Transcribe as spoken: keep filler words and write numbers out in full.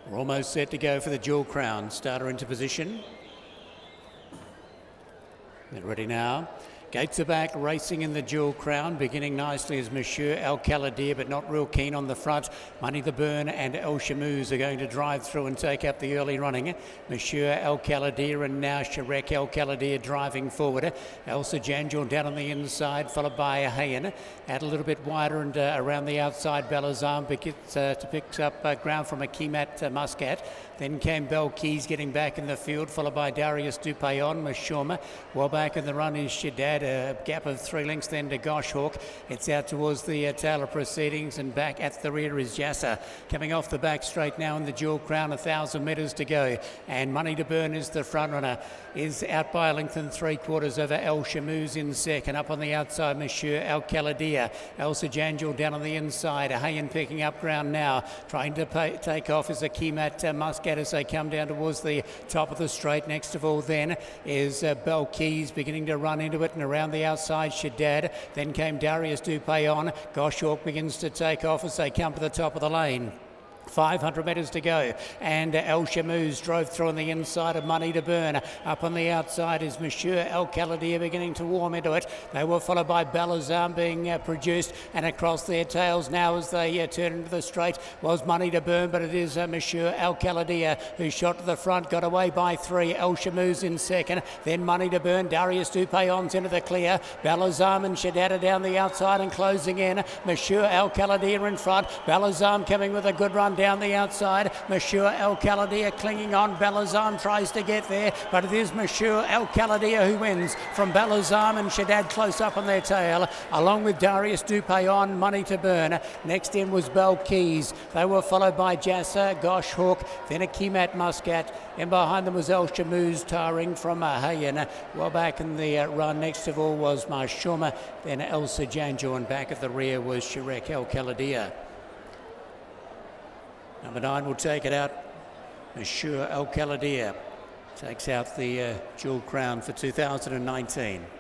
We're almost set to go for the Jewel Crown. Starter into position. Get ready now. Gates are back, racing in the Jewel Crown. Beginning nicely is Monsieur El Caladir, but not real keen on the front. Money the Burn and El Shamouz are going to drive through and take up the early running. Monsieur El Caladir and now Sharek El Caladir driving forward. Elsa Janjul down on the inside, followed by Hayen. Out a little bit wider and uh, around the outside, Belazam begins uh, to pick up uh, ground from a Kimat uh, Muscat. Then came Belkeys getting back in the field, followed by Darius Dupayon, Mashoma. Well back in the run is Shadad, a gap of three lengths then to Goshhawk. It's out towards the uh, tail of proceedings, and back at the rear is Jassa. Coming off the back straight now in the Jewel Crown, a thousand metres to go. And Money to Burn is the front runner, is out by a length and three quarters over El Shamouz in second. Up on the outside, Monsieur El Caladir. Elsa Janjul down on the inside. Hayen picking up ground now. Trying to pay, take off is a Kimat uh, Muscat as they come down towards the top of the straight. Next of all then is uh, Belkeys beginning to run into it, and around the outside Shadad. Then came Darius Dupayon. Goshhawk begins to take off as they come to the top of the lane. five hundred metres to go, and uh, El Shamouz drove through on the inside of Money to Burn. Up on the outside is Monsieur El Caladir beginning to warm into it. They were followed by Belazam being uh, produced, and across their tails now as they uh, turn into the straight was Money to Burn, but it is uh, Monsieur El Caladir who shot to the front, got away by three. El Shamouz in second, then Money to Burn. Darius Dupayon's into the clear. Belazam and Shadada down the outside and closing in. Monsieur El Caladir in front. Belazam coming with a good run down the outside. Monsieur El Caladir clinging on. Belazam tries to get there, but it is Monsieur El Caladir who wins from Belazam and Shadad close up on their tail, along with Darius Dupayon, Money to Burn. Next in was Belkeys. They were followed by Jassa, Goshhawk, then a Kimat Muscat, and behind them was El Shamouz tarring from uh, Hayen. Well back in the uh, run, next of all was Mashoma, then Elsa Janjul, and back at the rear was Sharek El Caladir. Number nine will take it out. Monsieur El Caladir takes out the uh, Jewel Crown for two thousand nineteen.